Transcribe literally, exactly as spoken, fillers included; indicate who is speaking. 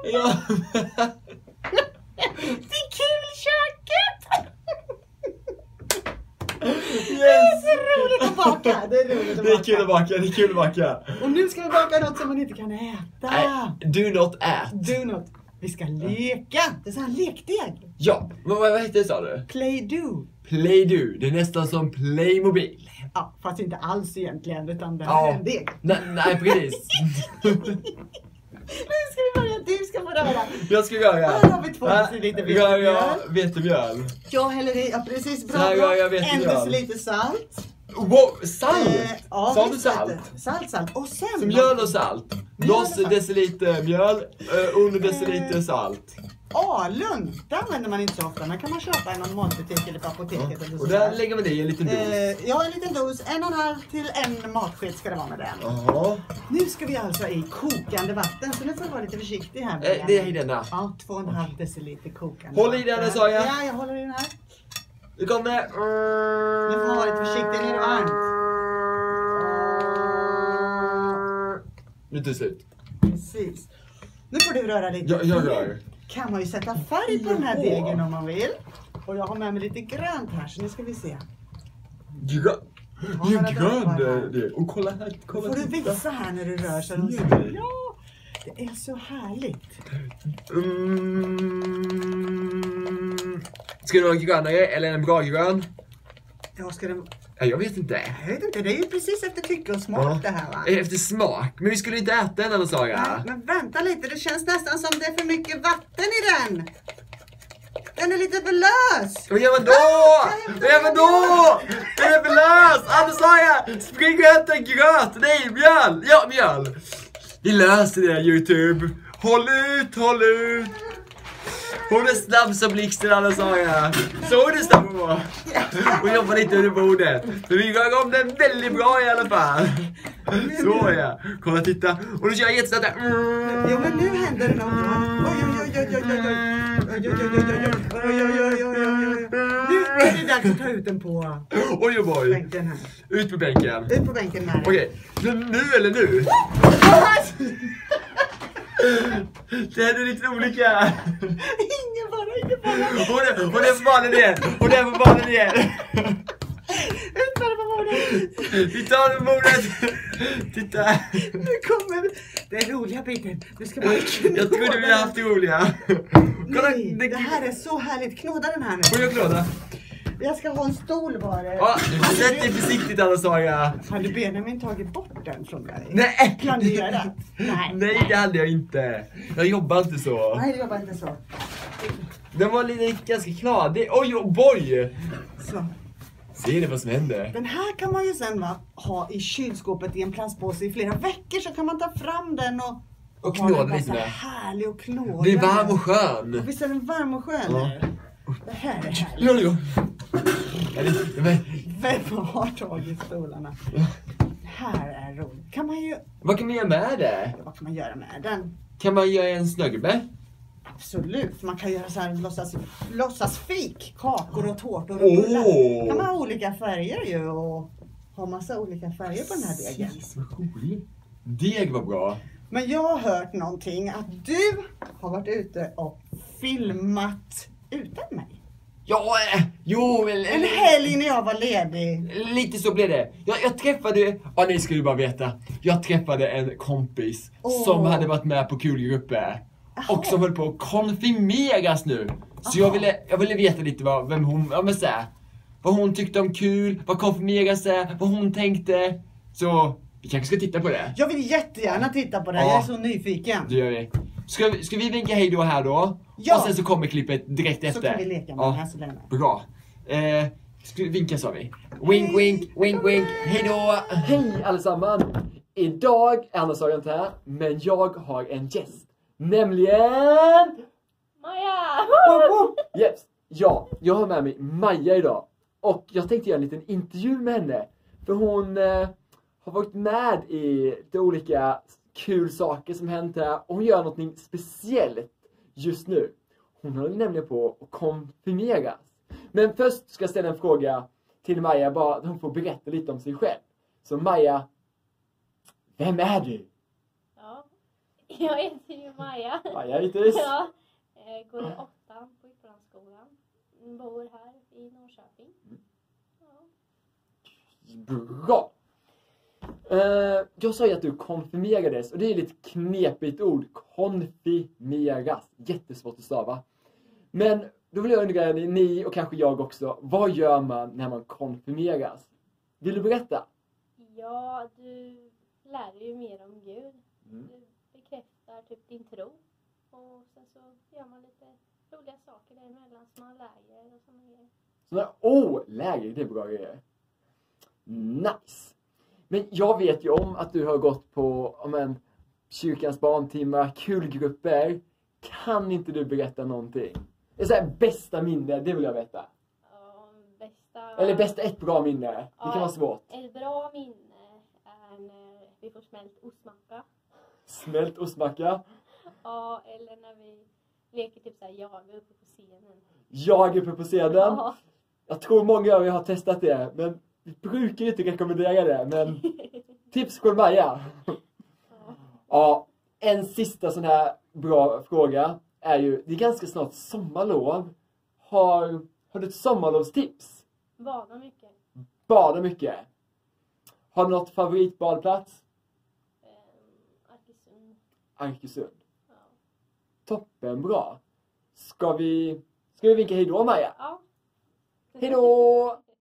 Speaker 1: Ja.
Speaker 2: Det är kul köket!
Speaker 1: Yes.
Speaker 2: Det är så roligt att baka. Det är roligt att
Speaker 1: Det är
Speaker 2: baka.
Speaker 1: kul att baka, det är kul att baka.
Speaker 2: Och nu ska vi baka något som man inte kan äta.
Speaker 1: Nej, do not ät.
Speaker 2: Do not. Vi ska leka. Det är så här lekdeg.
Speaker 1: Ja, men vad, vad heter det sa du?
Speaker 2: Play-do.
Speaker 1: Play-do, det är nästan som Playmobil.
Speaker 2: Ja, fast inte alls egentligen, utan det här
Speaker 1: Ja.
Speaker 2: är en deg.
Speaker 1: Nej, nej precis.
Speaker 2: Nu ska vi börja, du ska få röra.
Speaker 1: Jag ska göra.
Speaker 2: Här har vi två deciliter
Speaker 1: Ja, ja,
Speaker 2: vetemjöl.
Speaker 1: vetemjöl.
Speaker 2: Jag häller i, ja precis, bra,
Speaker 1: Så här
Speaker 2: bra.
Speaker 1: gör jag vetemjöl.
Speaker 2: En deciliter salt.
Speaker 1: Wow, salt!
Speaker 2: Eh, ja,
Speaker 1: Sa du
Speaker 2: visst vet
Speaker 1: salt?
Speaker 2: du. Salt, salt. Och sen...
Speaker 1: Så mjöl och salt.
Speaker 2: Mjöl och
Speaker 1: Dos
Speaker 2: salt.
Speaker 1: deciliter mjöl, uh, under deciliter salt.
Speaker 2: Alun, det använder man inte så ofta. Men kan man köpa i någon matbutik eller på apoteket. Eller så
Speaker 1: Och där
Speaker 2: sådär.
Speaker 1: lägger man det i en liten dos.
Speaker 2: Eh, ja, en liten dos. En och en halv till en matsked ska det vara med den.
Speaker 1: Jaha.
Speaker 2: Nu ska vi alltså i kokande vatten. Så nu får du vara lite försiktig här.
Speaker 1: Eh, det är i denna.
Speaker 2: Ja, två och en halv deciliter kokande
Speaker 1: Håll i den,
Speaker 2: vatten.
Speaker 1: sa jag.
Speaker 2: Ja, jag håller i den här.
Speaker 1: Nu kommer det.
Speaker 2: Nu får man vara lite försiktig. Nu är det varmt.
Speaker 1: Nu tar det slut.
Speaker 2: Precis. Nu får du röra lite.
Speaker 1: Jag, jag rör.
Speaker 2: Kan man ju sätta färg på den här
Speaker 1: Ja.
Speaker 2: degen om man vill. Och jag har med mig lite grönt här, så nu ska vi se.
Speaker 1: Grön.
Speaker 2: Ja,
Speaker 1: Det är
Speaker 2: men det
Speaker 1: grön
Speaker 2: var här.
Speaker 1: det- det. Och kolla här. Kolla,
Speaker 2: Får du
Speaker 1: titta.
Speaker 2: visa här när du rör så de
Speaker 1: Ser
Speaker 2: ser.
Speaker 1: du?
Speaker 2: Ja, det är så härligt.
Speaker 1: Mm. Ska det vara grönare eller en bra grön?
Speaker 2: Ja, ska den...
Speaker 1: Ja, jag vet inte.
Speaker 2: Jag vet inte, det är ju precis efter tycke och smak
Speaker 1: Ja.
Speaker 2: det här va?
Speaker 1: Efter smak. Men vi skulle inte äta den, eller sa jag.
Speaker 2: Nej, men vänta lite, det känns nästan som det är för mycket vatten i den. Den är lite för lös.
Speaker 1: Vad gör man då? Vad gör man då? Den är för lös! Anders sa jag! Spring och äta gröt! Nej, mjöl! Ja, mjöl! Vi löser det, YouTube. Håll ut, håll ut! Hon är snabb som blixten, Anders sa jag. Så är du snabb hon var. Hon jobbar lite under bordet. Men vi rör om den väldigt bra i alla fall. Så ja. Kolla, titta. Och nu kör jag jättesnabbt där. Mm.
Speaker 2: Ja, men nu händer det något. Oj, oj, oj, oj, oj, oj, oj. Oj, oj, oj, oj, oj, oj, oj, oj, oj, oj, oj. Nu är det dags att ta ut den på
Speaker 1: Oj, oj, oj.
Speaker 2: bänken här.
Speaker 1: Ut på bänken.
Speaker 2: Ut på bänken med den.
Speaker 1: Okej, nu, nu eller nu? Det här är lite olika.
Speaker 2: Ingen fara, ingen fara.
Speaker 1: Hon är, hon är på banan igen. Hon är på banan igen.
Speaker 2: Ut med den på bordet.
Speaker 1: Vi tar den på bordet. Titta.
Speaker 2: Nu kommer den roliga biten. Du ska bara knåda.
Speaker 1: Jag trodde vi hade haft det roliga. Kolla,
Speaker 2: Nej,
Speaker 1: det,
Speaker 2: det här är så härligt. Knåda den här nu.
Speaker 1: får jag klåda?
Speaker 2: Jag ska ha en stol bara.
Speaker 1: Ja, sätt dig försiktigt, Anna sa jag.
Speaker 2: Hade Benjamin tagit bort den från dig?
Speaker 1: Nej.
Speaker 2: Kan du göra det? Nej.
Speaker 1: Nej, det hade jag inte. Jag jobbar inte så.
Speaker 2: Nej, det jobbar inte så.
Speaker 1: Den var lite ganska klar. Det, oj, oh boy.
Speaker 2: Så.
Speaker 1: Ser ni vad som händer?
Speaker 2: Den här kan man ju sen va, ha i kylskåpet i en plastpåse i flera veckor, så kan man ta fram den och,
Speaker 1: Och
Speaker 2: ha
Speaker 1: knåda
Speaker 2: den
Speaker 1: lite
Speaker 2: så
Speaker 1: med.
Speaker 2: härlig och knåda.
Speaker 1: Det är varm och skön.
Speaker 2: Visst är den varm och skön?
Speaker 1: Ja.
Speaker 2: Det här är härligt.
Speaker 1: Ja, det går. Ja, det- men-
Speaker 2: Vem har tagit stolarna? Det här är roligt. Kan man ju...
Speaker 1: Vad kan man göra med det?
Speaker 2: Vad kan man göra med den?
Speaker 1: Kan man göra en snögubbe?
Speaker 2: Absolut. Man kan göra så här låtsas, låtsas fik. Kakor och tårtor och
Speaker 1: Åh!
Speaker 2: bullar. Kan man ha olika färger ju och ha massa olika färger på den här degen.
Speaker 1: Precis, vad roligt. Deg var bra.
Speaker 2: Men jag har hört någonting att du har varit ute och filmat utan mig.
Speaker 1: Ja, eh, jo, men...
Speaker 2: En helg när jag var ledig.
Speaker 1: Lite så blev det. Jag, jag träffade, ja ni skulle bara veta. Jag träffade en kompis
Speaker 2: Åh.
Speaker 1: som hade varit med på kulgruppe. Och som höll på att konfirmeras nu. Så jag ville, jag ville veta lite vad, vem hon, ja men så här, vad hon tyckte om kul, vad konfirmeras är, vad hon tänkte. Så vi kanske ska titta på det.
Speaker 2: Jag vill jättegärna titta på det.
Speaker 1: Ja.
Speaker 2: Jag är så nyfiken.
Speaker 1: Det gör vi. Ska vi, ska vi vinka hej då här då?
Speaker 2: Ja.
Speaker 1: Och sen så kommer klippet direkt efter.
Speaker 2: Så kan vi leka med
Speaker 1: Ja.
Speaker 2: det här så länge.
Speaker 1: Bra. Eh, ska vi vinka sa vi. Wink, wink, wink, wink. Hej då! Hej allesammans! Idag är Anna Sagan inte här, men jag har en gäst. Nämligen...
Speaker 3: Maja!
Speaker 1: Yes. Ja, jag har med mig Maja idag. Och jag tänkte göra en liten intervju med henne. För hon eh, har varit med i de olika kul saker som hänt här. Och hon gör någonting speciellt just nu. Hon håller nämligen på att konfirmeras. Men först ska jag ställa en fråga till Maja. Bara att hon får berätta lite om sig själv. Så Maja, vem är du?
Speaker 3: Ja. Jag heter ju Maja.
Speaker 1: Maja hittills.
Speaker 3: Ja, jag går i åttan på Yppelandsskolan. Bor här i Norrköping. Ja.
Speaker 1: Bra! Uh, jag sa ju att du konfirmerades och det är lite knepigt ord. Konfirmeras. Jättesvårt att stava. Men då vill jag undra, ni och kanske jag också, vad gör man när man konfirmeras? Vill du berätta?
Speaker 3: Ja, du lär dig ju mer om Gud.
Speaker 1: Mm.
Speaker 3: Du bekräftar typ din tro. Och sen så gör man lite roliga saker däremellan som man läger och sådana grejer.
Speaker 1: Sådana, oh, läger, det är bra grejer. Nice! Men jag vet ju om att du har gått på om en kyrkans barntimmar, kulgrupper. Kan inte du berätta någonting? Det är så här, bästa minne, det vill jag veta.
Speaker 3: Ja, bästa...
Speaker 1: Eller bästa ett bra minne. Det
Speaker 3: Ja,
Speaker 1: kan vara svårt.
Speaker 3: Ett bra minne är när vi får smält ostmacka.
Speaker 1: Smält ostmacka.
Speaker 3: Ja, eller när vi leker typ såhär jag uppe på scenen.
Speaker 1: Jag är uppe på scenen.
Speaker 3: Ja.
Speaker 1: Jag tror många av er har testat det. Men vi brukar inte rekommendera det. Men tips från Maja.
Speaker 3: Ja.
Speaker 1: Ja, en sista sån här bra fråga är ju, det är ganska snart sommarlov. Har, har du ett sommarlovstips?
Speaker 3: Bada mycket.
Speaker 1: Bada mycket. Har du något favoritbadplats?
Speaker 3: Um, Arkesund.
Speaker 1: Arkesund.
Speaker 3: Ja.
Speaker 1: Toppen bra. Ska vi, ska vi vinka hejdå, Maja?
Speaker 3: Ja.
Speaker 1: Hejdå!